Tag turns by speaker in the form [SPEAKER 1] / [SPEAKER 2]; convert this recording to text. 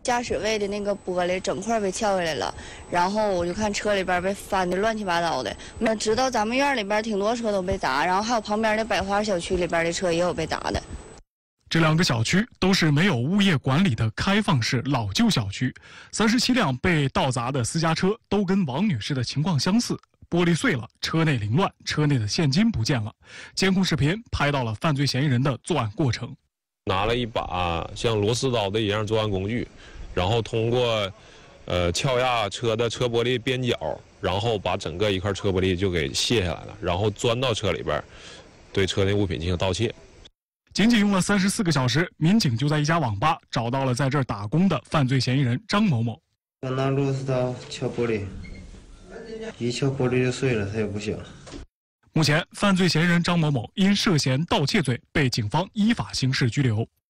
[SPEAKER 1] 驾驶位的那个玻璃整块被撬下来了，然后我就看车里边被翻的乱七八糟的。那知道咱们院里边挺多车都被砸，然后还有旁边的百花小区里边的车也有被砸的。
[SPEAKER 2] 这2个小区都是没有物业管理的开放式老旧小区，37辆被盗砸的私家车都跟王女士的情况相似，玻璃碎了，车内凌乱，车内的现金不见了。监控视频拍到了犯罪嫌疑人的作案过程。
[SPEAKER 3] 拿了一把像螺丝刀的一样作案工具，然后通过撬压车的车玻璃边角，然后把整个一块车玻璃就给卸下来了，然后钻到车里边，对车内物品进行盗窃。
[SPEAKER 2] 仅仅用了34个小时，民警就在一家网吧找到了在这儿打工的犯罪嫌疑人张某某。
[SPEAKER 4] 我拿螺丝刀撬玻璃，一撬玻璃就碎了，他也不响。
[SPEAKER 2] 目前，犯罪嫌疑人张某某因涉嫌盗窃罪被警方依法刑事拘留。